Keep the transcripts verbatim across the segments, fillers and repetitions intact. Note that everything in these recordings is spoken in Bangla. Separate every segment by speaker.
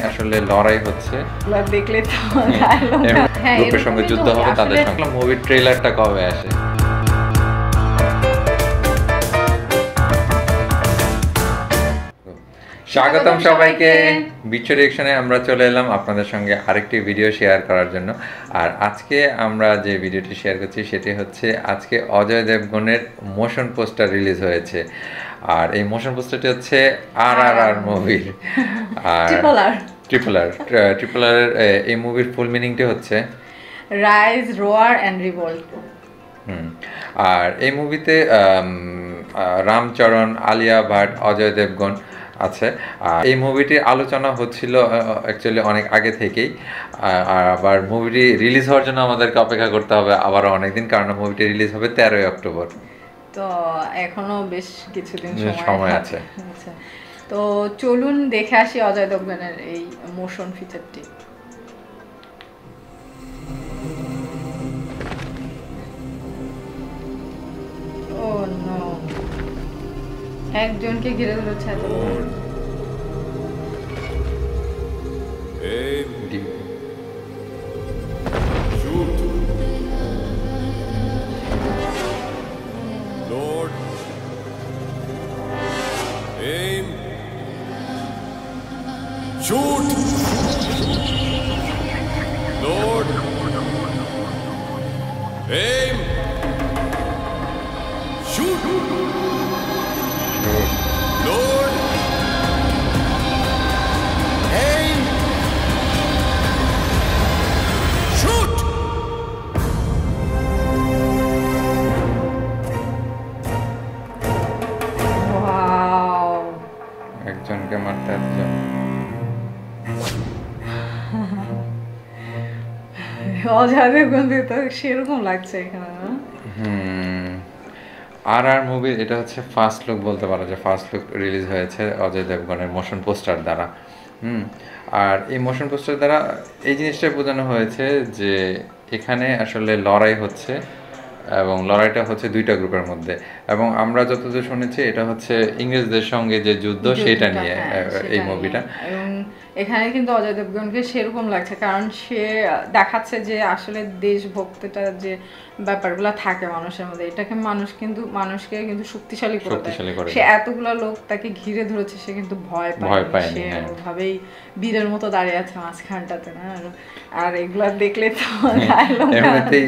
Speaker 1: আসলে লড়াই হচ্ছে,
Speaker 2: দেখলে তো
Speaker 1: গ্রুপের সঙ্গে যুদ্ধ হবে তাদের সঙ্গে। মুভির ট্রেলারটা কবে আসে? স্বাগতম সবাইকে বিচ্ছু রিঅ্যাকশনে। আমরা চলে এলাম আপনাদের সঙ্গে আরেকটি ভিডিও শেয়ার করার জন্য। আর আজকে আমরা যে ভিডিওটি শেয়ার করছি সেটি হচ্ছে আজকে অজয় দেবগনের মোশন পোস্টার রিলিজ হয়েছে। আর এই মোশন পোস্টারটি হচ্ছে আর আর আর মুভির। আর ট্রিপল আর ট্রিপল আর এই মুভির ফুল মিনিংটি হচ্ছে
Speaker 2: রাইজ, রোয়ার অ্যান্ড রিভোল্ট।
Speaker 1: হুম আর এই মুভিতে রামচরণ, আলিয়া ভাট, অজয় দেবগন আছে। আর এই মুভিটির আলোচনা হচ্ছিল অ্যাকচুয়ালি অনেক আগে থেকেই। আর আবার মুভিটি রিলিজ হওয়ার জন্য আমাদেরকে অপেক্ষা করতে হবে আবারও অনেকদিন, কারণ মুভিটি রিলিজ হবে তেরোই অক্টোবর।
Speaker 2: তো এখনো বেশ কিছুদিন
Speaker 1: সময় আছে।
Speaker 2: তো চলুন দেখে আসি অজয় দেবগনের এই মোশন ফিচারটি। ও নো, একজনকে ঘিরে ধরেছে এত লোক।
Speaker 3: Lord, aim, shoot. Lord, aim, shoot. Lord, aim, shoot.
Speaker 2: Wow,
Speaker 1: একজনকে মারতে একজন।
Speaker 2: অজয় দেবগন তো সেরকম লাগছে এখানে।
Speaker 1: হুম আর আর মুভির এটা হচ্ছে ফার্স্ট লুক বলতে পারো, যে ফার্স্ট লুক রিলিজ হয়েছে অজয় দেবগনের মোশন পোস্টার দ্বারা। হুম আর এই মোশন পোস্টার দ্বারা এই জিনিসটাই বোঝানো হয়েছে যে এখানে আসলে লড়াই হচ্ছে, এবং লড়াইটা হচ্ছে দুইটা গ্রুপের মধ্যে। এবং আমরা যতদূর শুনেছি এটা হচ্ছে ইংরেজদের সঙ্গে যে যুদ্ধ সেটা নিয়ে এই মুভিটা।
Speaker 2: এবং এখানে কিন্তু অজয় দেবগনকে সেরকম লাগছে, কারণ সে দেখাচ্ছে যে আসলে দেশভক্তিটা যে ব্যাপারগুলো থাকে মানুষের মধ্যে, এটাকে মানুষ কিন্তু মানুষকে কিন্তু শক্তিশালী করে দেয়। সে এতগুলো লোক তাকে ঘিরে ধরেছে, সে কিন্তু ভয় পায়, সে ওভাবেই বীরের মতো দাঁড়িয়ে আছে মাঝখানটাতে না। আর এগুলা দেখলে তো
Speaker 1: এমনিতেই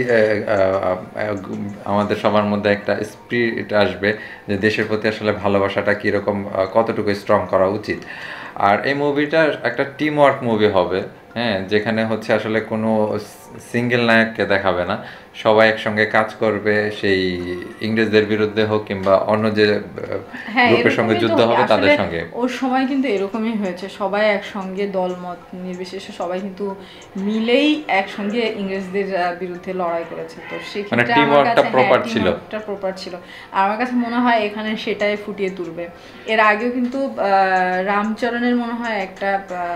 Speaker 1: আমাদের সবার মধ্যে একটা স্পিরিট আসবে যে দেশের প্রতি আসলে ভালোবাসাটা কিরকম, কতটুকু স্ট্রং করা উচিত। আর এই মুভিটা একটা টিম ওয়ার্ক মুভি হবে, হ্যাঁ, যেখানে হচ্ছে আসলে কোনো সিঙ্গেল নায়ককে দেখাবে না, সবাই একসঙ্গে কাজ করবে, সেই ইংরেজদের বিরুদ্ধে হোক কিংবা অন্য যে গ্রুপের সঙ্গে যুদ্ধ হবে তাদের সঙ্গে।
Speaker 2: ওর সময় কিন্তু এরকমই হয়েছে, সবাই একসঙ্গে দলমত নির্বিশেষে সবাই কিন্তু মিলেই একসঙ্গে ইংরেজদের বিরুদ্ধে লড়াই করেছে। তো সেক্ষেত্রে আমার কাছে প্রপার ছিল, একটা প্রপার ছিল। আর আমার কাছে মনে হয় এখানে সেটাই ফুটিয়ে তুলবে। এর আগেও কিন্তু রামচরণের মনে হয় একটা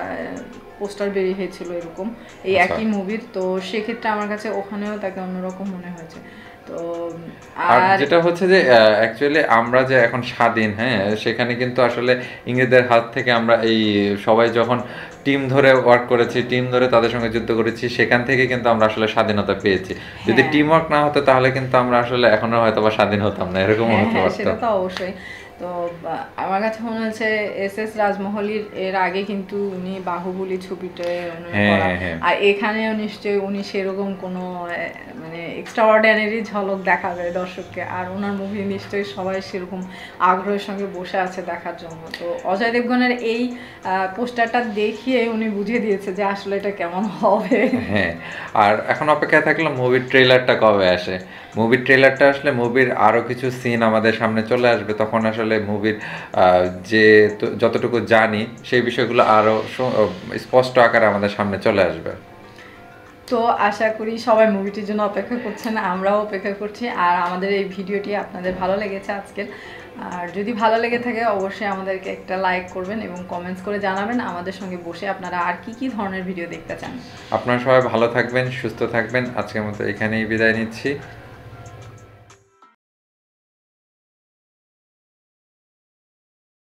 Speaker 2: পোস্টার বেরিয়ে হয়েছিল এরকম এই একই মুভির। তো সেক্ষেত্রে আমার কাছে ওখানেও তাকে অন্যরকম মনে হয়েছে। তো
Speaker 1: আর যেটা হচ্ছে যে অ্যাকচুয়ালি আমরা যে এখন স্বাধীন, হ্যাঁ, সেখানে কিন্তু আসলে ইংরেজদের হাত থেকে আমরা এই সবাই যখন টিম ধরে ওয়ার্ক করেছি, টিম ধরে তাদের সঙ্গে যুদ্ধ করেছি, সেখান থেকে কিন্তু আমরা আসলে স্বাধীনতা পেয়েছি। যদি টিম ওয়ার্ক না হতো তাহলে কিন্তু আমরা আসলে এখনো হয়তো বা স্বাধীন হতাম না, এরকম হতে পারতো।
Speaker 2: সেটা তো অবশ্যই। তো আমার কাছে মনে হচ্ছে এস এস রাজমহলের এর আগে কিন্তু উনি বাহুবলী ছবিতে আর এখানেও নিশ্চয়ই উনি সেরকম কোনো মানে এক্সট্রাঅর্ডিনারি ঝলক দেখাবে দর্শককে। আর ওনার মুভি নিশ্চয়ই সবাই সেরকম আগ্রহের সঙ্গে বসে আছে দেখার জন্য। তো অজয় দেবগনের এই পোস্টারটা দেখিয়ে উনি বুঝিয়ে দিয়েছে যে আসলে এটা কেমন হবে।
Speaker 1: হ্যাঁ, আর এখন অপেক্ষায় থাকলাম মুভির ট্রেলারটা কবে আসে। মুভির ট্রেলারটা আসলে মুভির আরও কিছু সিন আমাদের সামনে চলে আসবে, তখন আসলে মুভির যে যতটুকু জানি সেই বিষয়গুলো আরও স্পষ্ট আকারে আমাদের সামনে চলে আসবে।
Speaker 2: তো আশা করি সবাই মুভিটির জন্য অপেক্ষা করছেন, আমরাও অপেক্ষা করছি। আর আমাদের এই ভিডিওটি আপনাদের ভালো লেগেছে আজকের, আর যদি ভালো লেগে থাকে অবশ্যই আমাদেরকে একটা লাইক করবেন এবং কমেন্টস করে জানাবেন আমাদের সঙ্গে বসে আপনারা আর কি কি ধরনের ভিডিও দেখতে চান।
Speaker 1: আপনারা সবাই ভালো থাকবেন, সুস্থ থাকবেন। আজকের মতো এখানেই বিদায় নিচ্ছি।